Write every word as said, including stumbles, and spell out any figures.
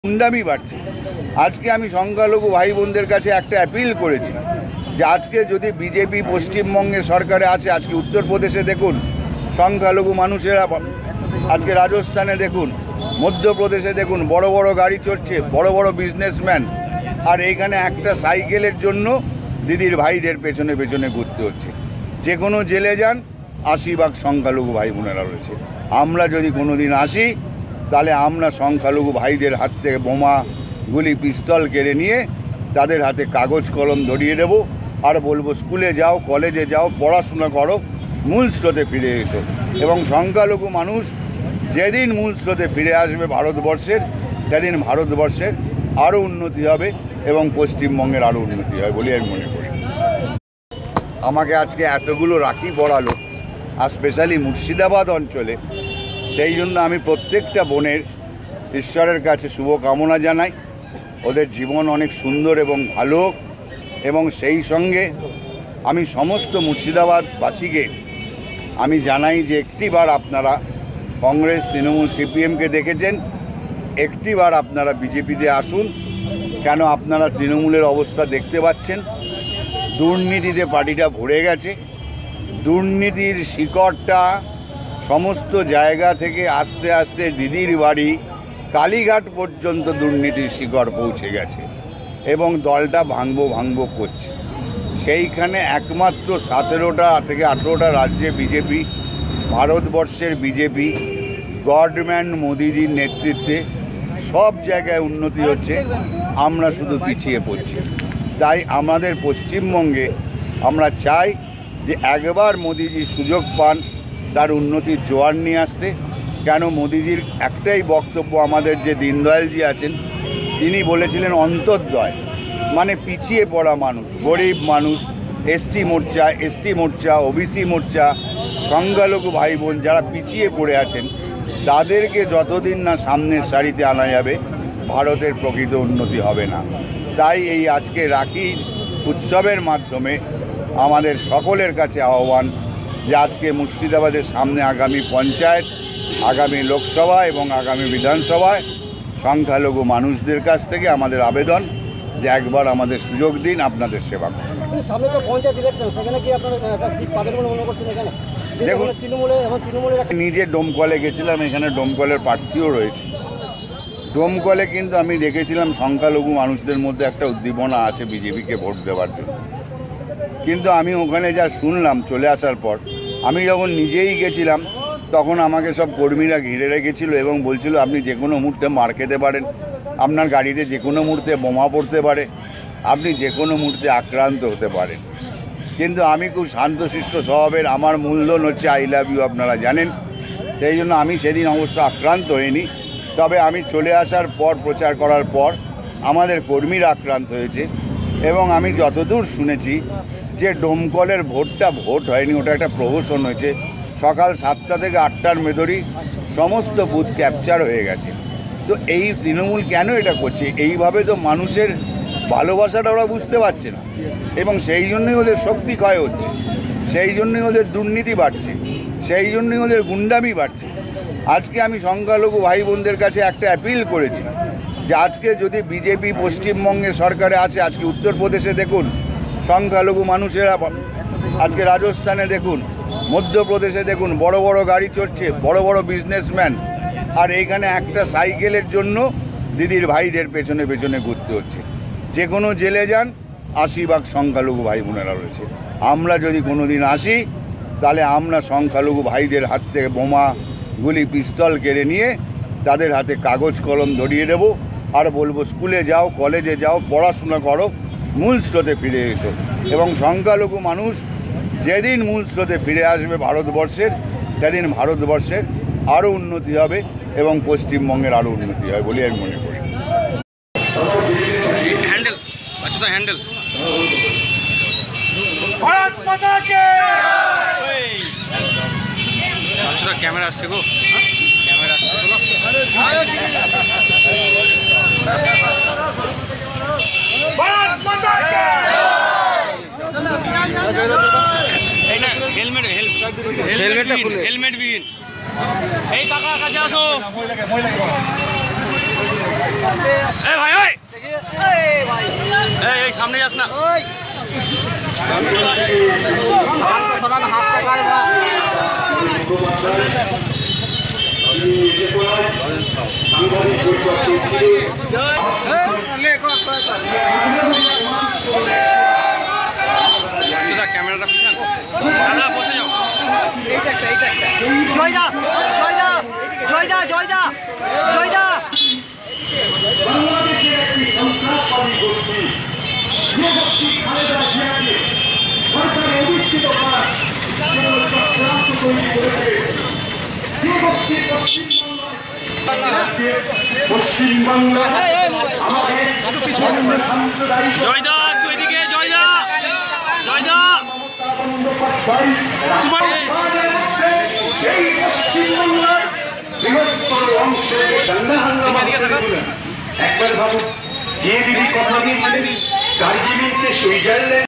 গুন্ডামি বাড়ছে। আজকে আমি সংখ্যালঘু ভাই বোনদের কাছে একটা অ্যাপিল করেছি যে আজকে যদি বিজেপি পশ্চিমবঙ্গে সরকারে আছে, আজকে উত্তরপ্রদেশে দেখুন সংখ্যালঘু মানুষেরা, আজকে রাজস্থানে দেখুন, মধ্যপ্রদেশে দেখুন বড় বড় গাড়ি চড়ছে, বড় বড় বিজনেসম্যান, আর এইখানে একটা সাইকেলের জন্য দিদির ভাইদের পেছনে পেছনে ঘুরতে হচ্ছে। যে কোনো জেলে যান, আশি ভাগ সংখ্যালঘু ভাই বোনেরা রয়েছে। আমরা যদি কোনো দিন আসি তাহলে আমরা সংখ্যালঘু ভাইদের হাত থেকে বোমা, গুলি, পিস্তল কেড়ে নিয়ে তাদের হাতে কাগজ কলম ধরিয়ে দেব আর বলবো স্কুলে যাও, কলেজে যাও, পড়াশোনা করো, মূল স্রোতে ফিরে এসো। এবং সংখ্যালঘু মানুষ যেদিন মূল স্রোতে ফিরে আসবে ভারতবর্ষের, সেদিন ভারতবর্ষের আরও উন্নতি হবে এবং পশ্চিমবঙ্গের আরও উন্নতি হয় বলে আমি মনে করি। আমাকে আজকে এতগুলো রাখি পড়ালো, আর স্পেশালি মুর্শিদাবাদ অঞ্চলে, সেই জন্য আমি প্রত্যেকটা বোনের ঈশ্বরের কাছে শুভকামনা জানাই। ওদের জীবন অনেক সুন্দর এবং ভালো, এবং সেই সঙ্গে আমি সমস্ত মুর্শিদাবাদবাসীকে আমি জানাই যে একটিবার আপনারা কংগ্রেস, তৃণমূল, সিপিএমকে দেখেছেন, একটিবার আপনারা বিজেপিতে আসুন। কেন আপনারা তৃণমূলের অবস্থা দেখতে পাচ্ছেন, দুর্নীতিতে পার্টিটা ভরে গেছে। দুর্নীতির শিকড়টা সমস্ত জায়গা থেকে আস্তে আস্তে দিদির বাড়ি কালীঘাট পর্যন্ত দুর্নীতির শিকড় পৌঁছে গেছে এবং দলটা ভাঙবো ভাঙবো করছে। সেইখানে একমাত্র সতেরোটা থেকে আঠেরোটা রাজ্যে বিজেপি, ভারতবর্ষের বিজেপি গভর্নমেন্ট মোদিজির নেতৃত্বে সব জায়গায় উন্নতি হচ্ছে, আমরা শুধু পিছিয়ে পড়ছি। তাই আমাদের পশ্চিমবঙ্গে আমরা চাই যে একবার মোদিজি সুযোগ পান তার উন্নতির জোয়ার নিয়ে আসতে। কেন মোদিজির একটাই বক্তব্য, আমাদের যে দীনদয়ালজি আছেন তিনি বলেছিলেন অন্তর্দয়, মানে পিছিয়ে পড়া মানুষ, গরিব মানুষ, SC Morcha, ST Morcha, OBC Morcha, সংখ্যালঘু ভাই বোন যারা পিছিয়ে পড়ে আছেন, তাদেরকে যতদিন না সামনের সারিতে আনা যাবে ভারতের প্রকৃত উন্নতি হবে না। তাই এই আজকে রাখি উৎসবের মাধ্যমে আমাদের সকলের কাছে আহ্বান যে আজকে মুর্শিদাবাদের সামনে আগামী পঞ্চায়েত, আগামী লোকসভা এবং আগামী বিধানসভায় সংখ্যালঘু মানুষদের কাছ থেকে আমাদের আবেদন যে একবার আমাদের সুযোগ দিন আপনাদের সেবা করুন। সামনে তো পঞ্চায়েত ইলেকশন, সেখানে কি আপনারা সিট পাবেন বলে মনে করছেন? এখানে দেখুন, তৃণমূলে এবং তৃণমূলের নিজে ডোমকলে গেছিলাম, এখানে ডোমকলের প্রার্থীও রয়েছে। ডোমকলে কিন্তু আমি দেখেছিলাম সংখ্যালঘু মানুষদের মধ্যে একটা উদ্দীপনা আছে বিজেপিকে ভোট দেওয়ার জন্য। কিন্তু আমি ওখানে যা শুনলাম চলে আসার পর, আমি যখন নিজেই গেছিলাম তখন আমাকে সব কর্মীরা ঘিরে রেখেছিল এবং বলছিল আপনি যে কোনো মুহূর্তে মার খেতে পারেন, আপনার গাড়িতে যে কোনো মুহূর্তে বোমা পড়তে পারে, আপনি যে কোনো মুহূর্তে আক্রান্ত হতে পারেন। কিন্তু আমি খুব শান্তশিষ্ট স্বভাবের, আমার মূলধন হচ্ছে আই লাভ ইউ, আপনারা জানেন। সেই জন্য আমি সেদিন অবশ্য আক্রান্ত হইনি। তবে আমি চলে আসার পর, প্রচার করার পর আমাদের কর্মীরা আক্রান্ত হয়েছে। এবং আমি যতদূর শুনেছি যে ডোমকলের ভোটটা ভোট হয়নি, ওটা একটা প্রহসন হয়েছে। সকাল সাতটা থেকে আটটার মেদরি সমস্ত বুথ ক্যাপচার হয়ে গেছে। তো এই তৃণমূল কেন এটা করছে? এইভাবে তো মানুষের ভালোবাসাটা ওরা বুঝতে পারছে না, এবং সেই জন্যই ওদের শক্তি ক্ষয় হচ্ছে, সেই জন্যই ওদের দুর্নীতি বাড়ছে, সেই জন্যই ওদের গুন্ডামি বাড়ছে। আজকে আমি সংখ্যালঘু ভাই বোনদের কাছে একটা অ্যাপিল করেছি যে আজকে যদি বিজেপি পশ্চিমবঙ্গে সরকারে আছে, আজকে উত্তরপ্রদেশে দেখুন সংখ্যালঘু মানুষেরা, আজকে রাজস্থানে দেখুন, মধ্যপ্রদেশে দেখুন বড় বড় গাড়ি চড়ছে, বড় বড় বিজনেসম্যান, আর এইখানে একটা সাইকেলের জন্য দিদির ভাইদের পেছনে পেছনে ঘুরতে হচ্ছে। যে কোনো জেলে যান, আশি ভাগ সংখ্যালঘু ভাই বোনেরা রয়েছে। আমরা যদি কোনো দিন আসি তাহলে আমরা সংখ্যালঘু ভাইদের হাত থেকে বোমা, গুলি, পিস্তল কেড়ে নিয়ে তাদের হাতে কাগজ কলম ধরিয়ে দেব আর বলবো স্কুলে যাও, কলেজে যাও, পড়াশোনা করো, মূল স্রোতে ফিরে এসো। এবং সংখ্যালঘু মানুষ যেদিন মূল স্রোতে ফিরে আসবে ভারতবর্ষের, সেদিন ভারতবর্ষের আরও উন্নতি হবে এবং পশ্চিমবঙ্গের আরও উন্নতি হয় বলে আমি মনে করি। হ্যান্ডেল আচ্ছা, তো হ্যান্ডেল আচ্ছা, ক্যামেরা আসছে গো, ক্যামেরা আসছে হেলমেট হেলমেট হেলমেট বিহীন এই কাকা কাছে আসো। এই ভাই এই এই এই সামনে যাস না ক্যামেরাটা পিছান দাদা বসে যাও জয়দা জয়দা জয়দা জয়দা জয়দা জয়দা তুই এদিকে জয়দা জয়দা তোমার বৃহত্তর অংশে দাঙ্গা হাঙ্গামা একবার ভাবুন যে দিদি কথা দিয়ে দার্জিলিংকে সুইজারল্যান্ড